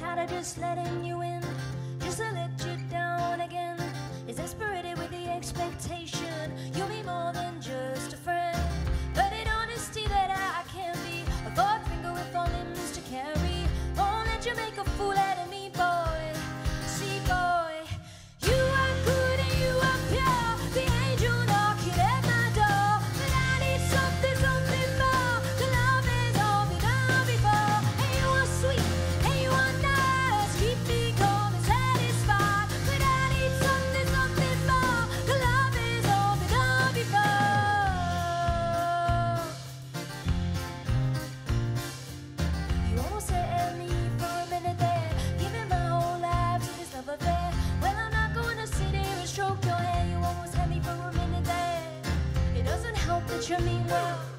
tired of just letting you in, just to let you down again. Exasperated with the expectation you'll be more than just a friend, but in honesty that I can be a fourth finger with all limbs to carry. Won't let you make a fool out of me, boy. See, boy, you are good and you are pure, the angel knocking at my door. But I need something, something more. The love is all been done before. And you are sweet and you are nice, keep me calm and satisfied. But I need something, something more. The love is all been done before. You almost set me for a minute there, giving my whole life to this love affair. Well, I'm not going to sit here and stroke your hair. You almost had me for a minute there. It doesn't help that you mean well.